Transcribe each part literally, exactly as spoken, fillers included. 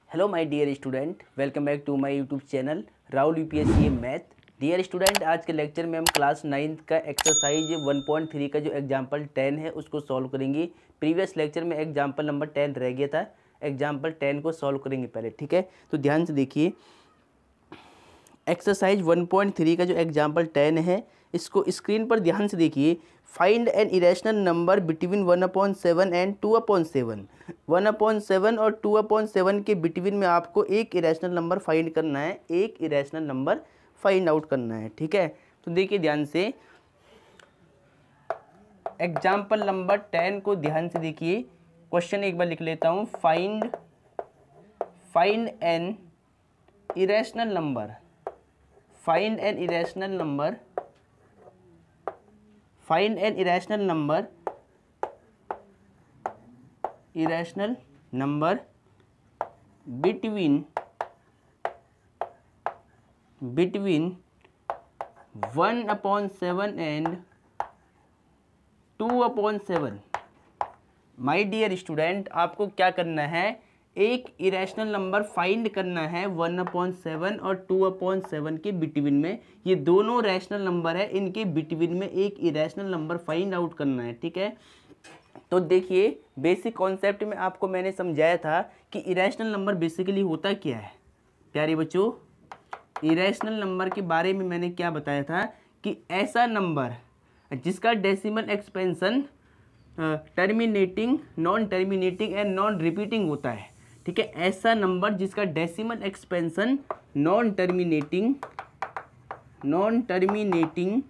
Hello my dear student, welcome back to my YouTube channel Rahul UPSC math. Dear student, आज के lecture में हम class ninth का exercise one point three का जो एग्जांपल टेन है उसको सॉल्व करेंगे। प्रीवियस लेक्चर में एग्जांपल नंबर टेन रह गया था, एग्जांपल टेन को सॉल्व करेंगे पहले, ठीक है। तो ध्यान से देखिए, एक्सरसाइज वन पॉइंट थ्री का जो एग्जांपल टेन है इसको स्क्रीन पर ध्यान से देखिए। Find an irrational number between one upon seven and two upon seven. One upon seven और टू अपॉन सेवन के बिटवीन में आपको एक इरेशनल नंबर फाइंड करना है, एक इरेशनल नंबर फाइंड आउट करना है, ठीक है। तो देखिए ध्यान से, एग्जाम्पल नंबर टेन को ध्यान से देखिए। क्वेश्चन एक बार लिख लेता हूँ। Find find an irrational number find an irrational number find an irrational number irrational number between between one upon seven and two upon seven. My dear student, आपको क्या करना है, एक इरेशनल नंबर फाइंड करना है वन अपॉन सेवन और two upon seven के between में। ये दोनों रैशनल नंबर है, इनके बिटवीन में एक इरेशनल नंबर फाइंड आउट करना है, ठीक है। तो देखिए, बेसिक कॉन्सेप्ट में आपको मैंने समझाया था कि इरेशनल नंबर बेसिकली होता क्या है। प्यारे बच्चों, इरेशनल नंबर के बारे में मैंने क्या बताया था कि ऐसा नंबर जिसका decimal expansion terminating, non terminating and non repeating होता है, ठीक है। ऐसा नंबर जिसका decimal expansion non terminating non terminating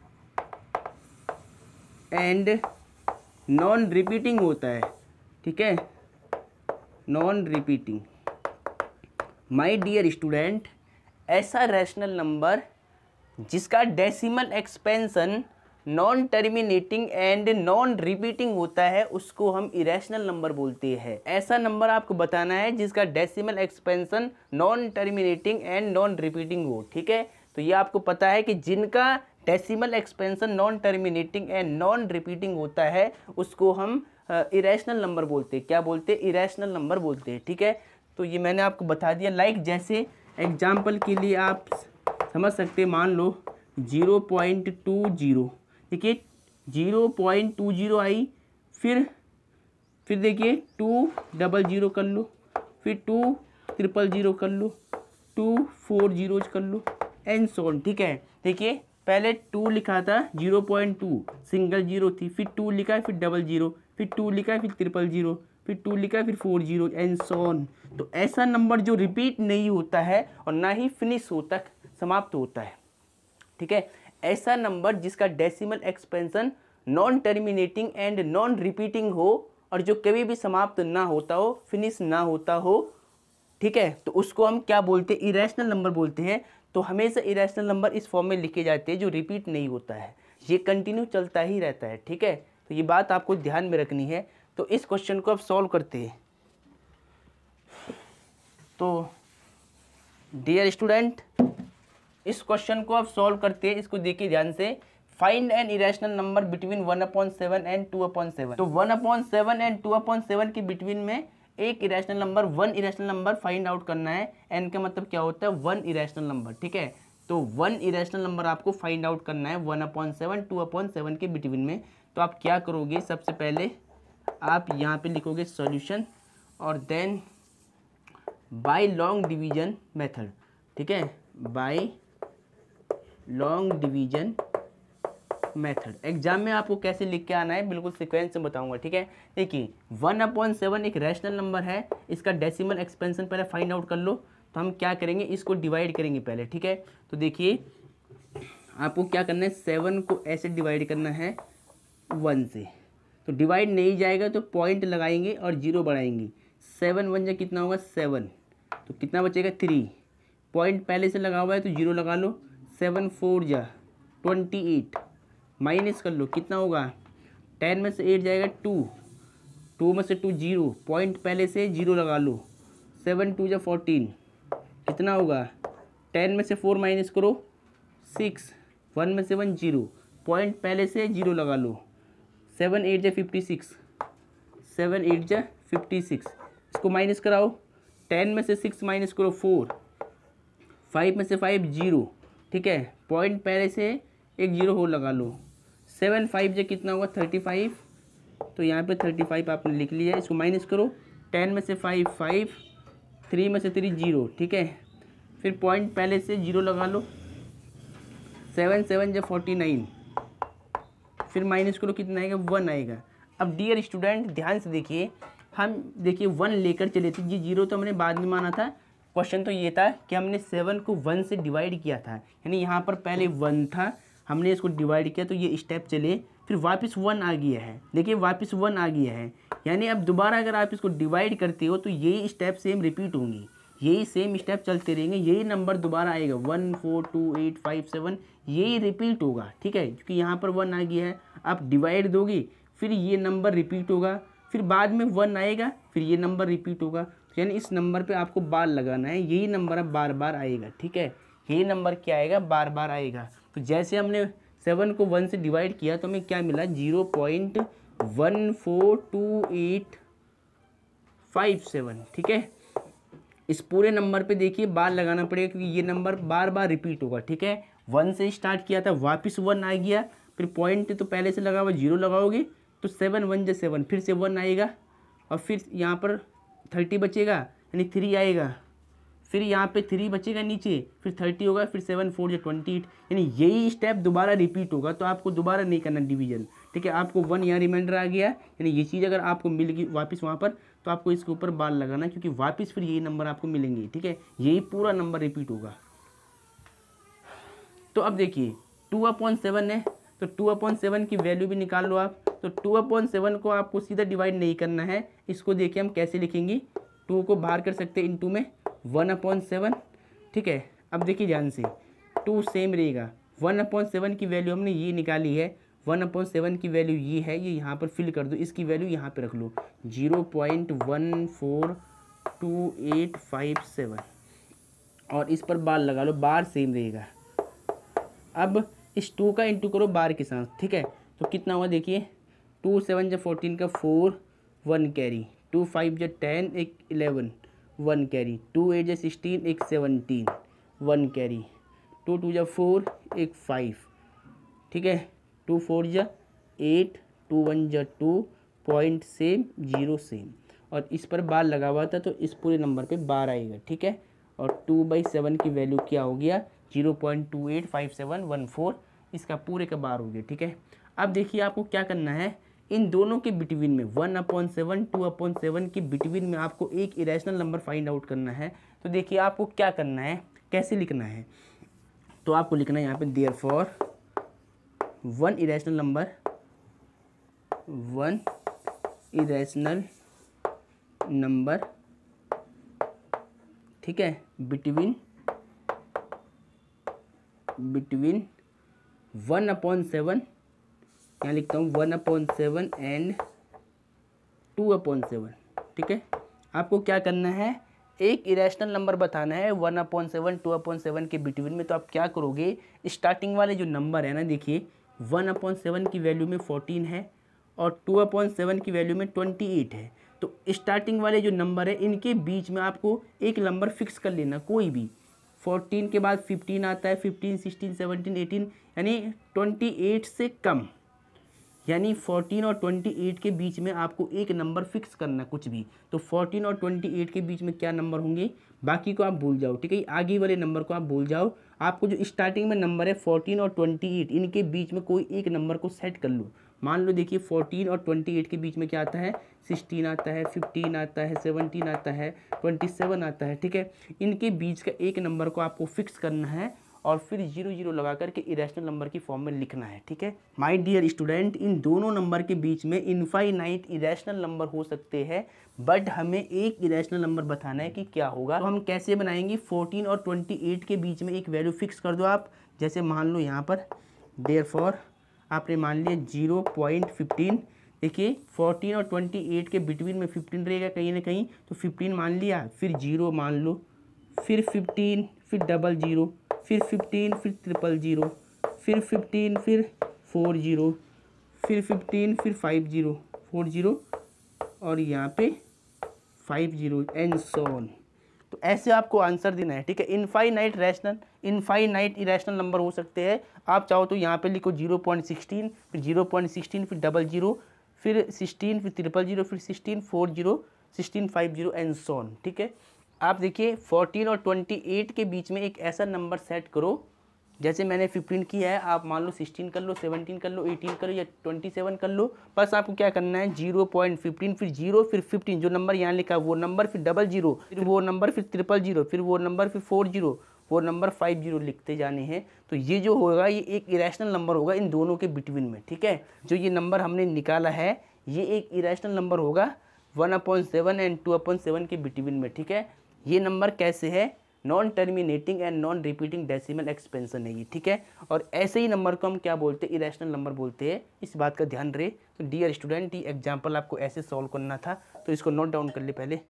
and non repeating होता है, ठीक है, non repeating. My dear student, ऐसा रैशनल नंबर जिसका decimal expansion non terminating and non repeating होता है उसको हम इरेशनल नंबर बोलते हैं। ऐसा नंबर आपको बताना है जिसका decimal expansion non terminating and non repeating हो, ठीक है। तो ये आपको पता है कि जिनका decimal expansion non terminating and non repeating होता है उसको हम इरेशनल नंबर बोलते हैं। क्या बोलते हैं? इरेशनल नंबर बोलते हैं, ठीक है। तो ये मैंने आपको बता दिया। लाइक जैसे एग्जाम्पल के लिए आप समझ सकते हैं, मान लो जीरो पॉइंट टू जीरो, देखिए जीरो पॉइंट टू जीरो आई, फिर फिर देखिए टू डबल जीरो कर लो, फिर टू ट्रिपल जीरो कर लो, टू फोर जीरोज कर लो, एंड सो ऑन, ठीक है। देखिए पहले टू लिखा था, zero point two single zero थी, फिर टू लिखा है, फिर डबल जीरो, फिर टू लिखा है, फिर ट्रिपल जीरो, फिर टू लिखा है, फिर four zero, and so on. तो ऐसा नंबर जो रिपीट नहीं होता है और ना ही फिनिश होता, समाप्त होता है, ठीक है। ऐसा नंबर जिसका decimal expansion non terminating and non repeating हो और जो कभी भी समाप्त ना होता हो, फिनिश ना होता हो, ठीक है, तो उसको हम क्या बोलते हैं? इरेशनल नंबर बोलते हैं। तो हमेशा इरेशनल नंबर इस फॉर्म में लिखे जाते हैं जो रिपीट नहीं होता है, ये कंटिन्यू चलता ही रहता है, ठीक है। तो ये बात आपको ध्यान में रखनी है। तो इस क्वेश्चन को अब सॉल्व करते हैं। तो डियर स्टूडेंट, इस क्वेश्चन को आप सॉल्व करते हैं। इसको देखिए ध्यान से। Find an irrational number between one upon seven and two upon seven. तो one upon seven and two upon seven के बिटवीन में एक irrational number, one irrational number find out करना है। एन का मतलब क्या होता है? वन इरेशनल नंबर, ठीक है। तो वन इरेशनल नंबर आपको फाइंड आउट करना है one upon seven two upon seven के बिटवीन में। तो आप क्या करोगे? सबसे पहले आप यहाँ पे लिखोगे सॉल्यूशन और then by long division method, ठीक है, by long division method. Exam में आपको कैसे लिख के आना है बिल्कुल सीक्वेंस में बताऊंगा, ठीक है। देखिए वन अपॉन सेवन एक रैशनल नंबर है, इसका डेसिमल एक्सपेंशन पहले फाइंड आउट कर लो। तो हम क्या करेंगे? इसको डिवाइड करेंगे पहले, ठीक है। तो देखिए आपको क्या करना है, सेवन को ऐसे डिवाइड करना है वन से। तो डिवाइड नहीं जाएगा तो पॉइंट लगाएंगे और जीरो बढ़ाएंगे। सेवन वन जा कितना होगा? सेवन। तो कितना बचेगा? थ्री। पॉइंट पहले से लगा हुआ है तो जीरो लगा लो। सेवन फोर जा ट्वेंटी एट, माइनस कर लो, कितना होगा? टेन में से एट जाएगा टू, टू में से टू जीरो, पॉइंट पहले से जीरो लगा लो। सेवन टू जा फोर्टीन, कितना होगा? टेन में से फोर माइनस करो, सिक्स, वन में से वन जीरो, पॉइंट पहले से जीरो लगा लो। सेवन एट जा फिफ्टी सिक्स, सेवन एट जा फिफ्टी सिक्स, इसको माइनस कराओ। टेन में से सिक्स माइनस करो फोर, फाइव में से फाइव जीरो, ठीक है, पॉइंट पहले से एक जीरो हो लगा लो, सेवन फाइव जो कितना होगा थर्टी फाइव, तो यहाँ पे थर्टी फाइव आपने लिख लिया, इसको माइनस करो, टेन में से फाइव फाइव, थ्री में से थ्री जीरो, ठीक है, फिर पॉइंट पहले से जीरो लगा लो, सेवन सेवन जो फोर्टी नाइन, फिर माइनस करो कितना आएगा वन आएगा। अब डियर स्टूडेंट ध्यान से देखिए, हम देखिए वन लेकर चले थे, ये जीरो तो हमने बाद में माना था, क्वेश्चन तो ये था कि हमने सेवन को वन से डिवाइड किया था, यानी यहाँ पर पहले वन था, हमने इसको डिवाइड किया तो ये स्टेप चले, फिर वापस वन आ गया है, देखिए वापस वन आ गया है, यानी अब दोबारा अगर आप इसको डिवाइड करते हो तो यही स्टेप सेम रिपीट होंगी, यही सेम स्टेप चलते रहेंगे, यही नंबर दोबारा आएगा, one four two eight five seven, यही रिपीट होगा, ठीक है, क्योंकि यहाँ पर वन आ गया है, आप डिवाइड दोगे फिर ये नंबर रिपीट होगा, फिर बाद में वन आएगा, फिर ये नंबर रिपीट होगा, यानी इस नंबर पे आपको बार लगाना है, यही नंबर अब बार बार आएगा, ठीक है, यही नंबर क्या आएगा बार बार आएगा। तो जैसे हमने सेवन को वन से डिवाइड किया तो हमें क्या मिला, zero point one four two eight five seven, ठीक है, इस पूरे नंबर पे देखिए बार लगाना पड़ेगा क्योंकि ये नंबर बार बार रिपीट होगा, ठीक है, वन से स्टार्ट किया था वापस वन आ गया, फिर पॉइंट तो पहले से लगा हुआ जीरो लगाओगे तो सेवन वन जो सेवन, फिर से वन आएगा और फिर यहाँ पर थर्टी बचेगा यानी थ्री आएगा, फिर यहाँ पे थ्री बचेगा नीचे, फिर थर्टी होगा, फिर सेवन फोर जो ट्वेंटी एट, यानी यही स्टेप दोबारा रिपीट होगा, तो आपको दोबारा नहीं करना डिवीजन, ठीक है, आपको वन यहाँ रिमाइंडर आ गया, यानी ये चीज़ अगर आपको मिल गई वापस वहाँ पर तो आपको इसके ऊपर बार लगाना क्योंकि वापस फिर यही नंबर आपको मिलेंगे, ठीक है, यही पूरा नंबर रिपीट होगा। तो अब देखिए टू अपॉन सेवन है तो टू अपॉन सेवन की वैल्यू भी निकाल लो आप, तो टू अपॉन सेवन को आपको सीधा डिवाइड नहीं करना है, इसको देखिए हम कैसे लिखेंगे, टू को बाहर कर सकते हैं इंटू में वन अपॉन सेवन, ठीक है, अब देखिए ध्यान से टू सेम रहेगा, वन अपॉन सेवन की वैल्यू हमने ये निकाली है, वन अपॉन सेवन की वैल्यू ये है, ये यहाँ पर फिल कर दो, इसकी वैल्यू यहाँ पे रख लो zero point one four two eight five seven और इस पर बार लगा लो, बार सेम रहेगा। अब इस टू का इंटू करो बार के साथ, ठीक है, तो कितना हुआ देखिए, टू सेवन जब फोर्टीन का four one carry, two five जब टेन एक eleven one carry, two eight जब सिक्सटीन एक seventeen one carry, two two जब फोर एक फाइव, ठीक है, टू फोर जा एट, टू वन जा two, point same zero same और इस पर बार लगा हुआ था तो इस पूरे नंबर पे बार आएगा, ठीक है, और टू बाई सेवन की वैल्यू क्या हो गया zero point two eight five seven one four, इसका पूरे का बार हो गया, ठीक है। अब देखिए आपको क्या करना है, इन दोनों के बिटवीन में one upon seven two upon seven के बिटवीन में आपको एक इरेशनल नंबर फाइंड आउट करना है। तो देखिए आपको क्या करना है, कैसे लिखना है, तो आपको लिखना है यहाँ पे therefore one irrational number, one irrational number, ठीक है, between between one upon seven, यहाँ लिखता हूँ one upon seven and two upon seven, ठीक है। आपको क्या करना है, एक इरेशनल नंबर बताना है one upon seven two upon seven के बिटवीन में। तो आप क्या करोगे, स्टार्टिंग वाले जो नंबर है ना, देखिए वन अपॉन सेवन की वैल्यू में फोर्टीन है और टू अपॉन सेवन की वैल्यू में ट्वेंटी एट है, तो स्टार्टिंग वाले जो नंबर है इनके बीच में आपको एक नंबर फिक्स कर लेना, कोई भी। फोर्टीन के बाद फिफ्टीन आता है, फिफ्टीन सिक्सटीन सेवनटीन एटीन, यानी ट्वेंटी एट से कम, यानी फोर्टीन और ट्वेंटी एट के बीच में आपको एक नंबर फिक्स करना कुछ भी। तो फोर्टीन और ट्वेंटी एट के बीच में क्या नंबर होंगे, बाकी को आप भूल जाओ, ठीक है, आगे वाले नंबर को आप भूल जाओ। आपको जो स्टार्टिंग में नंबर है फोर्टीन और ट्वेंटी एट, इनके बीच में कोई एक नंबर को सेट कर लो। मान लो देखिए फोर्टीन और ट्वेंटी एट के बीच में क्या आता है, सिक्सटीन आता है, फिफ्टीन आता है, सेवनटीन आता है, ट्वेंटी सेवन आता है, ठीक है। इनके बीच का एक नंबर को आपको फिक्स करना है और फिर जीरो जीरो लगा करके इरेशनल नंबर की फॉर्म में लिखना है, ठीक है। माय डियर स्टूडेंट, इन दोनों नंबर के बीच में इनफाइनाइट इरेशनल नंबर हो सकते हैं, बट हमें एक इरेशनल नंबर बताना है कि क्या होगा। तो हम कैसे बनाएंगे, फोर्टीन और ट्वेंटी एट के बीच में एक वैल्यू फिक्स कर दो आप। जैसे मान लो यहाँ पर देयरफॉर आपने मान लिया जीरो पॉइंट फिफ्टीन, देखिए फोर्टीन और ट्वेंटी एट के बिटवीन में फिफ्टीन रहेगा कहीं ना कहीं, तो फिफ्टीन मान लिया, फिर जीरो मान लो, फिर फिफ्टीन, फिर डबल जीरो, फिर फिफ्टीन, फिर ट्रिपल जीरो, फिर फिफ्टीन, फिर फोर जीरो, फिर फिफ्टीन, फिर फाइव जीरो, फोर जीरो और यहाँ पे five zero and so on. ऐसे आपको आंसर देना है, ठीक है। Infinite rational, infinite irrational number हो सकते हैं। आप चाहो तो यहाँ पे लिखो जीरो पॉइंट सिक्सटीन, फिर जीरो पॉइंट सिक्सटीन, फिर डबल जीरो, फिर सिक्सटीन, फिर ट्रिपल जीरो, फिर sixteen, four zero, sixteen, five zero and so on, ठीक है। आप देखिए फोर्टीन और ट्वेंटी एट के बीच में एक ऐसा नंबर सेट करो, जैसे मैंने फिफ्टीन किया है, आप मान लो सिक्सटीन कर लो, सेवनटीन कर लो, एटीन कर लो या ट्वेंटी सेवन कर लो। बस आपको क्या करना है, जीरो पॉइंट फिफ्टीन, फिर जीरो, फिर फिफ्टीन, जो नंबर यहाँ लिखा है वो नंबर, फिर डबल जीरो, फिर वो नंबर, फिर ट्रिपल जीरो, फिर वो नंबर, फिर फोर जीरो, वो नंबर, फाइव जीरो लिखते जाने हैं। तो ये जो होगा ये एक इरेशनल नंबर होगा इन दोनों के बिटवीन में, ठीक है। जो ये नंबर हमने निकाला है ये एक इरेशनल नंबर होगा one upon seven and two upon seven के बिटवीन में, ठीक है। ये नंबर कैसे है, non terminating and non repeating decimal expansion है ये, ठीक है। और ऐसे ही नंबर को हम क्या बोलते हैं, इरेशनल नंबर बोलते हैं, इस बात का ध्यान रहे। तो डियर स्टूडेंट, ये एग्जाम्पल आपको ऐसे सॉल्व करना था, तो इसको नोट डाउन कर ले पहले।